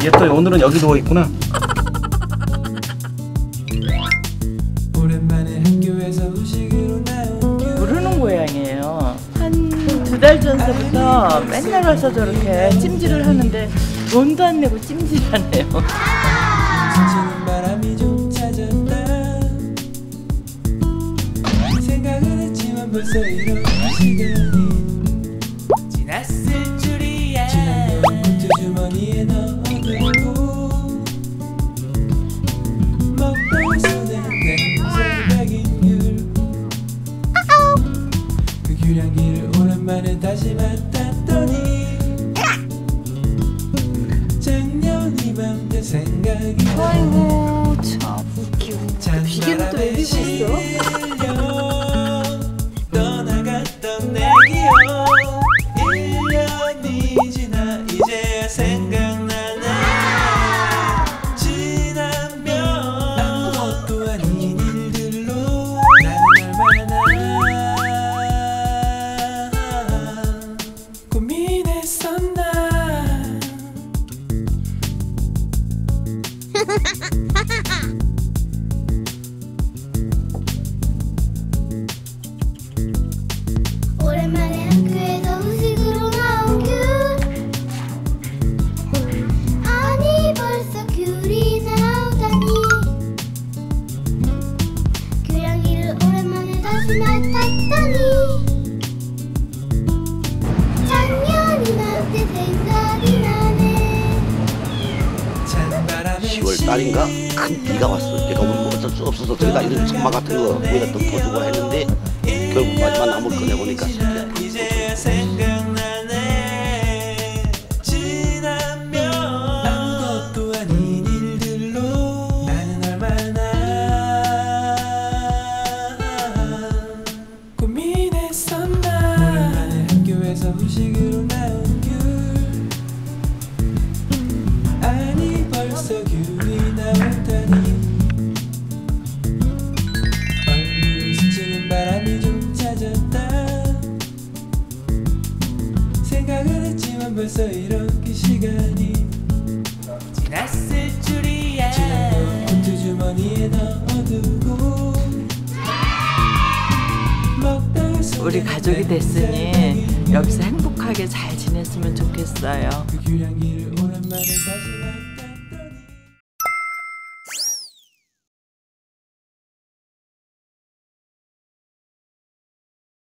얘 또 오늘은 여기 누워 있구나. 모르는 고양이에요. 한 2달 전서부터 맨날 와서 저렇게 찜질을 하는데 돈도 안 내고 찜질하네요. 벌써 이런 시간이 지났을 줄이야. 지난 코트 주머니에 넣어두고 먹던 손에 냄새나긴 귤. 그 귤향기를 오랜만에 다시 맡았더니 작년 이맘때 생각이 아이고 참 귀여워. 비계는 또 왜 들고 있어? 떠나갔던 내 기억 1년이 지나 이제야 생각나네. 지나면 아무것도 아닌 일들로 나는 얼마나 고민했었나. 오랜만에 학교에서 후식으로 나온 귤. 아니 벌써 귤이 나오다니. 귤향기를 오랜만에 다시 맡았더니 작년 이맘때 생각이 나네. 10월 달인가 큰 비가 왔어. 내가 오늘 어쩔 수 없어서 저희가 이런 천막 같은 거 거기다 좀 더 했는데 결국 마지막 나무를 꺼내보니까 이제야 생각나네. 지나면 아무것도 아닌 일들로 나는 얼마나 고민했었나. 오랜만에 학교에서 후식으로 나온 귤. 아니 벌써 귤이 나오다니. 얼굴을 스치는 바람이 좀 찾았다. 생각을 했지만 벌써 이렇게 시간이 지났을 줄이야. 지난 코트 주머니에 넣어두고 먹다가 우리 가족이 됐으니 여기서 행복하게 잘 지냈으면 좋겠어요. 그 귤향기를 오랜만에 다시